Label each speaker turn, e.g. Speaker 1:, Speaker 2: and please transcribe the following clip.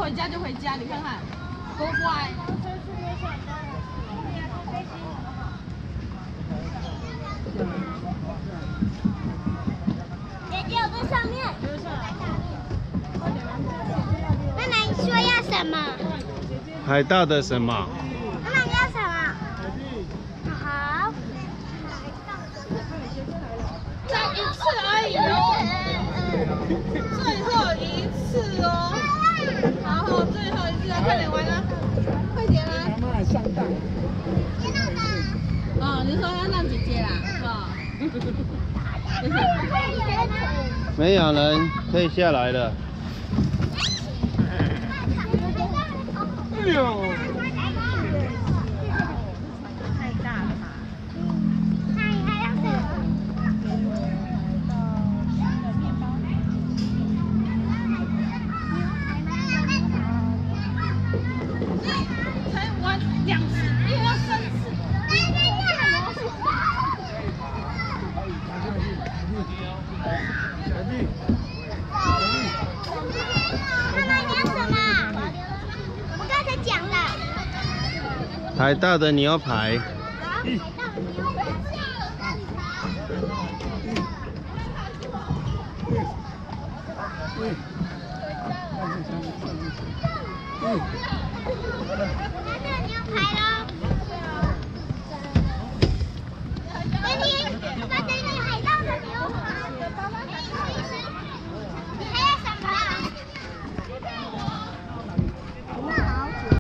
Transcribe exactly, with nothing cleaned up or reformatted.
Speaker 1: 回家就回家，你看看，多乖。
Speaker 2: 姐姐，我在上面。妈妈，你说要什么？
Speaker 3: 海盗的什么？
Speaker 2: 妈妈，你要什么？好。
Speaker 1: 再一次而已哦，最后一次哦。好好，最后一次了，快点玩了，快点啦！
Speaker 4: 妈妈上当。
Speaker 1: 哦，你说要让姐姐啦，哦。
Speaker 3: 没有人可以下来了。
Speaker 4: 哎呦！
Speaker 1: 太大了吧？
Speaker 2: 还还要什么？
Speaker 1: 才玩两次，又要三次。
Speaker 2: 妈妈，你要什么？我刚才讲的。
Speaker 3: 海盗的牛排。
Speaker 4: 嗯。